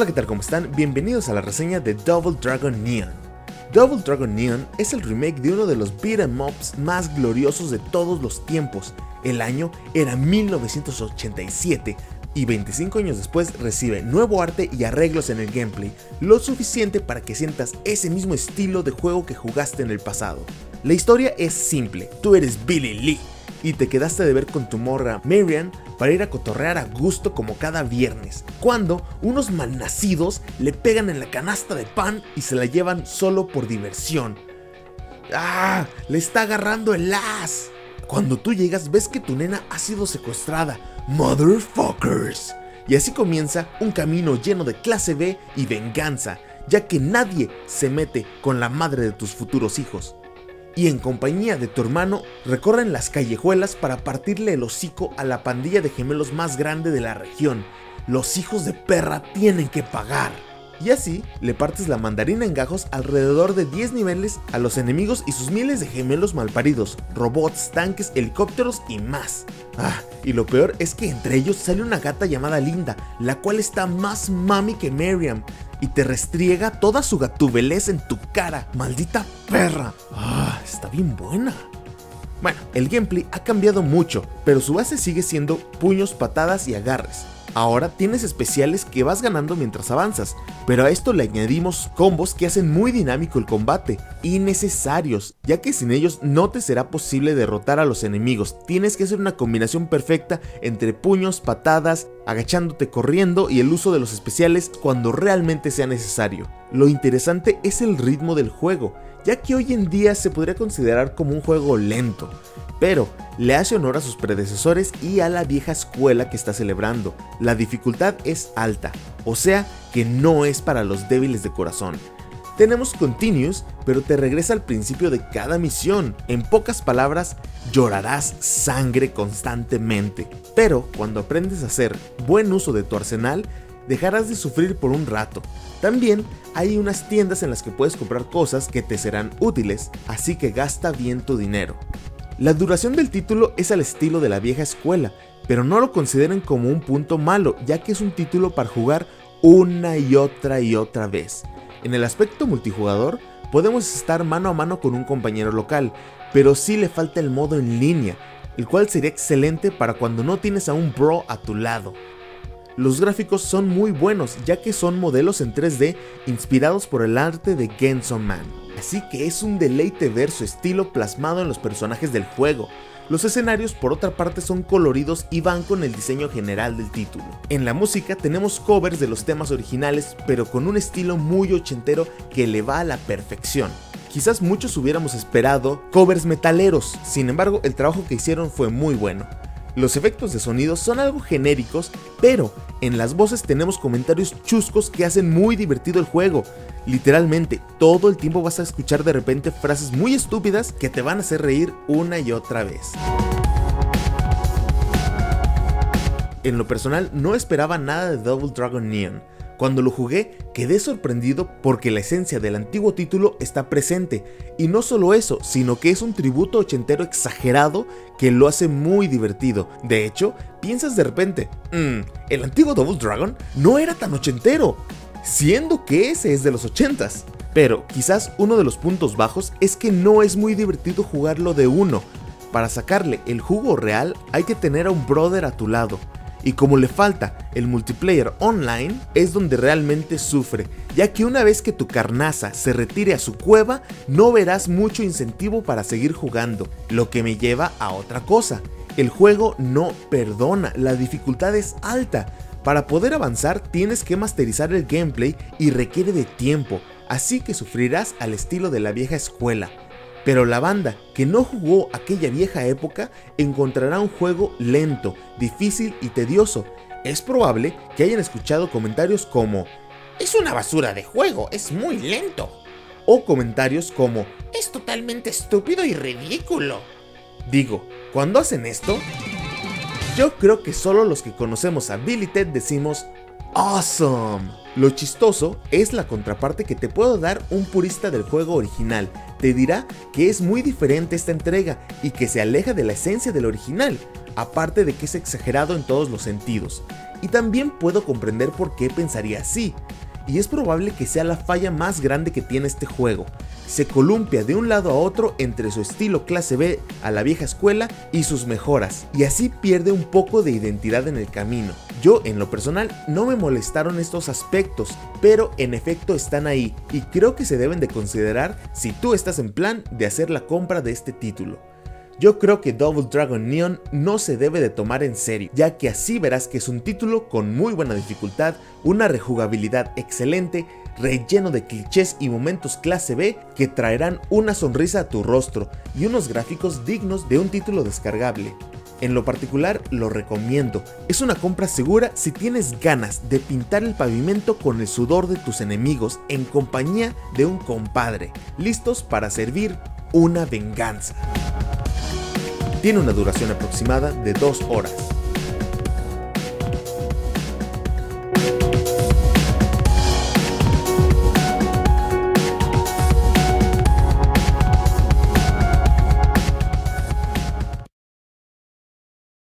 Hola, ¿qué tal? ¿Cómo están? Bienvenidos a la reseña de Double Dragon Neon. Double Dragon Neon es el remake de uno de los beat'em ups más gloriosos de todos los tiempos. El año era 1987 y 25 años después recibe nuevo arte y arreglos en el gameplay, lo suficiente para que sientas ese mismo estilo de juego que jugaste en el pasado. La historia es simple: tú eres Billy Lee y te quedaste de ver con tu morra Marian para ir a cotorrear a gusto como cada viernes, cuando unos malnacidos le pegan en la canasta de pan y se la llevan solo por diversión. ¡Ah! Le está agarrando el as. Cuando tú llegas ves que tu nena ha sido secuestrada. ¡Motherfuckers! Y así comienza un camino lleno de clase B y venganza, ya que nadie se mete con la madre de tus futuros hijos. Y en compañía de tu hermano recorren las callejuelas para partirle el hocico a la pandilla de gemelos más grande de la región. Los hijos de perra tienen que pagar. Y así le partes la mandarina en gajos alrededor de 10 niveles a los enemigos y sus miles de gemelos malparidos, robots, tanques, helicópteros y más. Y lo peor es que entre ellos sale una gata llamada Linda, la cual está más mami que Mariam y te restriega toda su gatubelez en tu cara. ¡Maldita perra! Está bien buena. Bueno, el gameplay ha cambiado mucho, pero su base sigue siendo puños, patadas y agarres. Ahora tienes especiales que vas ganando mientras avanzas, pero a esto le añadimos combos que hacen muy dinámico el combate, y necesarios, ya que sin ellos no te será posible derrotar a los enemigos. Tienes que hacer una combinación perfecta entre puños, patadas, agachándote, corriendo y el uso de los especiales cuando realmente sea necesario. Lo interesante es el ritmo del juego, ya que hoy en día se podría considerar como un juego lento, pero le hace honor a sus predecesores y a la vieja escuela que está celebrando. La dificultad es alta, o sea que no es para los débiles de corazón. Tenemos Continuous, pero te regresa al principio de cada misión. En pocas palabras, llorarás sangre constantemente, pero cuando aprendes a hacer buen uso de tu arsenal, dejarás de sufrir por un rato. También hay unas tiendas en las que puedes comprar cosas que te serán útiles, así que gasta bien tu dinero. La duración del título es al estilo de la vieja escuela, pero no lo consideren como un punto malo, ya que es un título para jugar una y otra vez. En el aspecto multijugador, podemos estar mano a mano con un compañero local, pero sí le falta el modo en línea, el cual sería excelente para cuando no tienes a un bro a tu lado. Los gráficos son muy buenos, ya que son modelos en 3D inspirados por el arte de Chainsaw Man, así que es un deleite ver su estilo plasmado en los personajes del juego. Los escenarios por otra parte son coloridos y van con el diseño general del título. En la música tenemos covers de los temas originales, pero con un estilo muy ochentero que le va a la perfección. Quizás muchos hubiéramos esperado covers metaleros, sin embargo el trabajo que hicieron fue muy bueno. Los efectos de sonido son algo genéricos, pero en las voces tenemos comentarios chuscos que hacen muy divertido el juego. Literalmente, todo el tiempo vas a escuchar de repente frases muy estúpidas que te van a hacer reír una y otra vez. En lo personal, no esperaba nada de Double Dragon Neon. Cuando lo jugué, quedé sorprendido porque la esencia del antiguo título está presente, y no solo eso, sino que es un tributo ochentero exagerado que lo hace muy divertido. De hecho, piensas de repente, el antiguo Double Dragon no era tan ochentero, siendo que ese es de los 80s. Pero quizás uno de los puntos bajos es que no es muy divertido jugarlo de uno. Para sacarle el jugo real hay que tener a un brother a tu lado. Y como le falta el multiplayer online, es donde realmente sufre, ya que una vez que tu carnaza se retire a su cueva, no verás mucho incentivo para seguir jugando, lo que me lleva a otra cosa: el juego no perdona, la dificultad es alta. Para poder avanzar tienes que masterizar el gameplay y requiere de tiempo, así que sufrirás al estilo de la vieja escuela. Pero la banda que no jugó aquella vieja época encontrará un juego lento, difícil y tedioso. Es probable que hayan escuchado comentarios como "es una basura de juego, es muy lento", o comentarios como "es totalmente estúpido y ridículo". Digo, cuando hacen esto, yo creo que solo los que conocemos a Bill y Ted decimos "awesome". Lo chistoso es la contraparte que te puedo dar un purista del juego original. Te dirá que es muy diferente esta entrega y que se aleja de la esencia del original, aparte de que es exagerado en todos los sentidos. Y también puedo comprender por qué pensaría así, y es probable que sea la falla más grande que tiene este juego. Se columpia de un lado a otro entre su estilo clase B a la vieja escuela y sus mejoras, y así pierde un poco de identidad en el camino. Yo, en lo personal, no me molestaron estos aspectos, pero en efecto están ahí, y creo que se deben de considerar si tú estás en plan de hacer la compra de este título. Yo creo que Double Dragon Neon no se debe de tomar en serio, ya que así verás que es un título con muy buena dificultad, una rejugabilidad excelente, relleno de clichés y momentos clase B que traerán una sonrisa a tu rostro y unos gráficos dignos de un título descargable. En lo particular lo recomiendo, es una compra segura si tienes ganas de pintar el pavimento con el sudor de tus enemigos en compañía de un compadre, listos para servir una venganza. Tiene una duración aproximada de 2 horas.